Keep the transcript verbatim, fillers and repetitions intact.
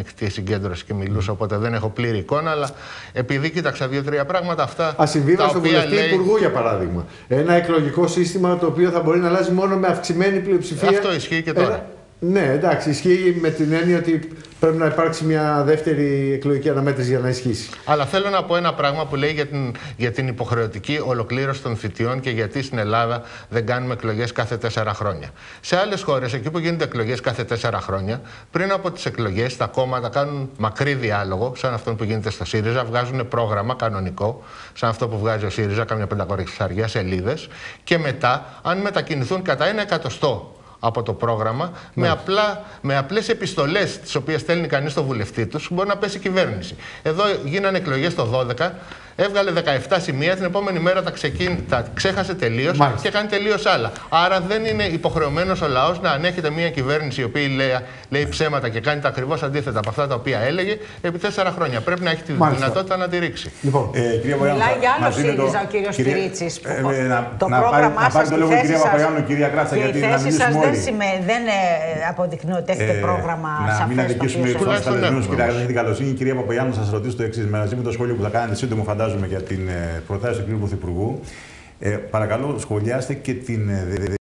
ανοιχτή συγκέντρωση και μιλούσα, οπότε δεν έχω πλήρη εικόνα. Αλλά επειδή κοίταξα δύο-τρία πράγματα αυτά. Ασυμβίβαστο βουλευτή λέει... Υπουργού, για παράδειγμα. Ένα εκλογικό σύστημα το οποίο θα μπορεί να αλλάζει μόνο με αυξημένη πλειοψηφία. Αυτό ισχύει και τώρα. Ένα... Ναι, εντάξει, ισχύει με την έννοια ότι πρέπει να υπάρξει μια δεύτερη εκλογική αναμέτρηση για να ισχύσει. Αλλά θέλω να πω ένα πράγμα που λέει για την, για την υποχρεωτική ολοκλήρωση των θητιών και γιατί στην Ελλάδα δεν κάνουμε εκλογές κάθε τέσσερα χρόνια. Σε άλλες χώρες, εκεί που γίνονται εκλογές κάθε τέσσερα χρόνια, πριν από τις εκλογές, τα κόμματα κάνουν μακρύ διάλογο, σαν αυτό που γίνεται στο ΣΥΡΙΖΑ, βγάζουν πρόγραμμα κανονικό, σαν αυτό που βγάζει ο ΣΥΡΙΖΑ, κάμια πεντακόσιες σελίδες, και μετά, αν μετακινηθούν κατά ένα εκατοστό από το πρόγραμμα, ναι, με, απλά, με απλές επιστολές τις οποίες στέλνει κανείς στο βουλευτή τους, μπορεί να πέσει κυβέρνηση. Εδώ γίνανε εκλογές το δώδεκα, έβγαλε δεκαεπτά σημεία, την επόμενη μέρα τα, ξεκίν, τα ξέχασε τελείως και κάνει τελείως άλλα. Άρα δεν είναι υποχρεωμένος ο λαός να ανέχεται μια κυβέρνηση η οποία λέει, λέει ψέματα και κάνει τα ακριβώς αντίθετα από αυτά τα οποία έλεγε επί τέσσερα χρόνια. Πρέπει να έχει τη Μάλιστα. δυνατότητα να τη ρίξει. Λοιπόν, ε, κυρία Παπαγιάννου, μιλάει για άλλο ΣΥΡΙΖΑ ο κύριος Στυρίτσης. Ε, ε, να, το να πρόγραμμά σας, να πάρει το λόγο η κυρία Παπαγιάννου, κυρία Κράτσα, γιατί να μιλήσουμε όλοι. Δεν αποδεικνύει ότι έχετε πρόγραμμα σαφές. Να μην αδικήσουμε τους καλεσμένους, κυρία Κράτσα, την καλοσύνη. Κυρία Παπαγιάννου, σας ρωτήσω το εξής. Μαζί με το σχόλιο που θα κάνετε σύντομο, φαντάζομαι, για την προτάση του κ. Πρωθυπουργού, ε, παρακαλώ σχολιάστε και την